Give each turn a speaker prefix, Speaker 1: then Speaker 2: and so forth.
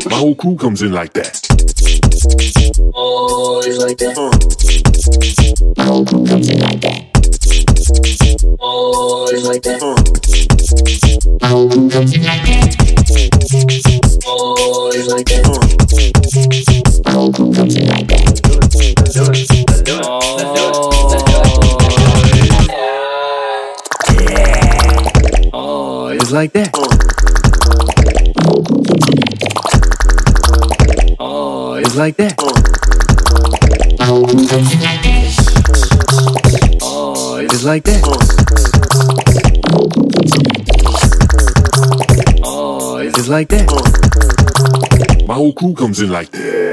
Speaker 1: My whole crew comes in like that.
Speaker 2: Oh, it's like that. My whole crew comes in like that. Oh, it's like that. My whole crew comes in like that. Oh, it's like that. My whole crew comes in like that. Let's do it. Let's do it. Let's do it. Yeah. Oh, it's like that. Oh, it's like that. Oh, it's like that. Oh, it's like that.
Speaker 1: My whole crew comes in like that.